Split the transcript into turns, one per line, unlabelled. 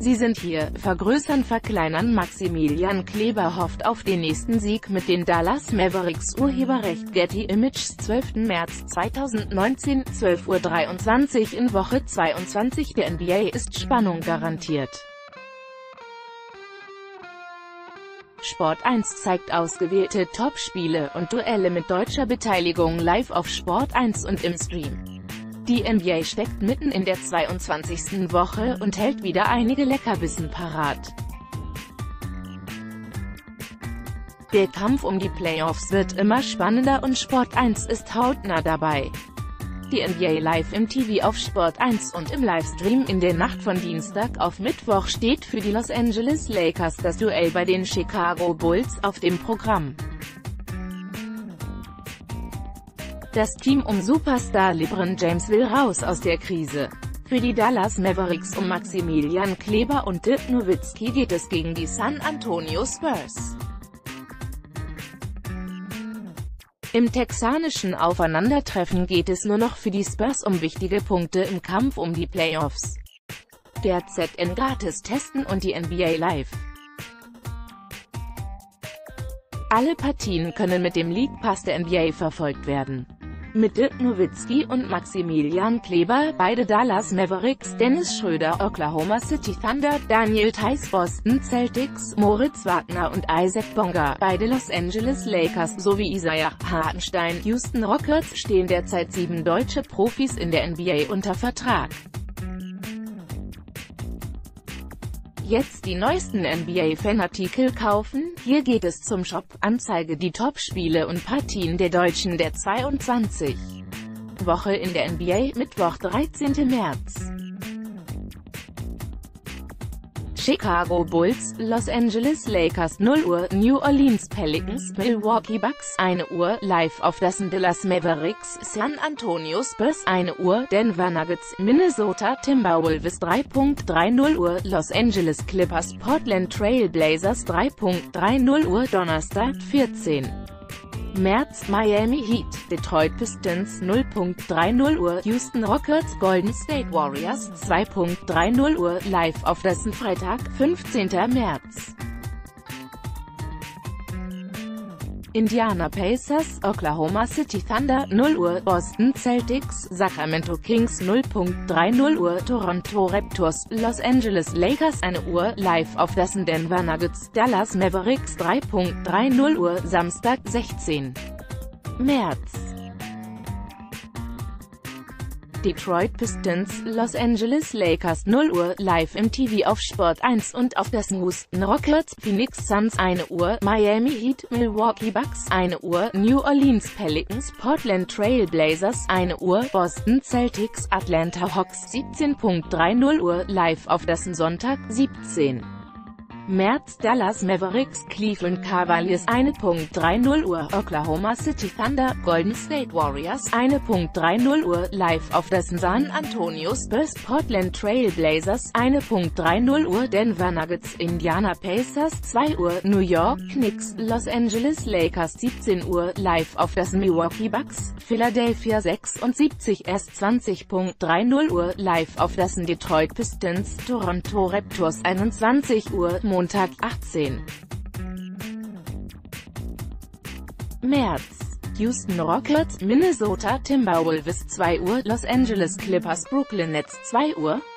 Sie sind hier, vergrößern, verkleinern. Maximilian Kleber hofft auf den nächsten Sieg mit den Dallas Mavericks. Urheberrecht Getty Images. 12. März 2019, 12:23 Uhr in Woche 22 der NBA ist Spannung garantiert. Sport 1 zeigt ausgewählte Topspiele und Duelle mit deutscher Beteiligung live auf Sport 1 und im Stream. Die NBA steckt mitten in der 22. Woche und hält wieder einige Leckerbissen parat. Der Kampf um die Playoffs wird immer spannender und Sport 1 ist hautnah dabei. Die NBA live im TV auf Sport 1 und im Livestream in der Nacht von Dienstag auf Mittwoch steht für die Los Angeles Lakers das Duell bei den Chicago Bulls auf dem Programm. Das Team um Superstar LeBron James will raus aus der Krise. Für die Dallas Mavericks um Maximilian Kleber und Dirk Nowitzki geht es gegen die San Antonio Spurs. Im texanischen Aufeinandertreffen geht es nur noch für die Spurs um wichtige Punkte im Kampf um die Playoffs. Der ZN gratis testen und die NBA live. Alle Partien können mit dem League Pass der NBA verfolgt werden. Mit Dirk Nowitzki und Maximilian Kleber, beide Dallas Mavericks, Dennis Schröder, Oklahoma City Thunder, Daniel Theis, Boston Celtics, Moritz Wagner und Isaac Bonga, beide Los Angeles Lakers, sowie Isaiah Hartenstein, Houston Rockets, stehen derzeit 7 deutsche Profis in der NBA unter Vertrag. Jetzt die neuesten NBA-Fanartikel kaufen? Hier geht es zum Shop. Anzeige die Topspiele und Partien der Deutschen der 22. Woche in der NBA, Mittwoch 13. März. Chicago Bulls, Los Angeles Lakers 0 Uhr, New Orleans Pelicans, Milwaukee Bucks 1 Uhr, live auf das Dallas Mavericks, San Antonio Spurs 1 Uhr, Denver Nuggets, Minnesota Timberwolves 3:30 Uhr, Los Angeles Clippers, Portland Trail Blazers 3:30 Uhr, Donnerstag 14. März, Miami Heat, Detroit Pistons 0:30 Uhr, Houston Rockets, Golden State Warriors 2:30 Uhr, live auf das Freitag, 15. März. Indiana Pacers, Oklahoma City Thunder 0 Uhr, Boston Celtics, Sacramento Kings 0:30 Uhr, Toronto Raptors, Los Angeles Lakers 1 Uhr, live auf das Denver Nuggets, Dallas Mavericks 3:30 Uhr, Samstag 16. März. Detroit Pistons, Los Angeles Lakers 0 Uhr, live im TV auf Sport 1 und auf das Houston Rockets, Phoenix Suns 1 Uhr, Miami Heat, Milwaukee Bucks 1 Uhr, New Orleans Pelicans, Portland Trail Blazers 1 Uhr, Boston Celtics, Atlanta Hawks 17:30 Uhr, live auf das Sonntag, 17. März, Dallas Mavericks, Cleveland Cavaliers 1:30 Uhr, Oklahoma City Thunder, Golden State Warriors 1:30 Uhr, live auf das San Antonio Spurs, Portland Trail Blazers 1:30 Uhr, Denver Nuggets, Indiana Pacers 2 Uhr, New York Knicks, Los Angeles Lakers 17 Uhr, live auf das Milwaukee Bucks, Philadelphia 76 ers 20:30 Uhr, live auf das Detroit Pistons, Toronto Raptors 21 Uhr, Montag, 18. März. Houston Rockets, Minnesota Timberwolves 2 Uhr, Los Angeles Clippers, Brooklyn Nets 2 Uhr,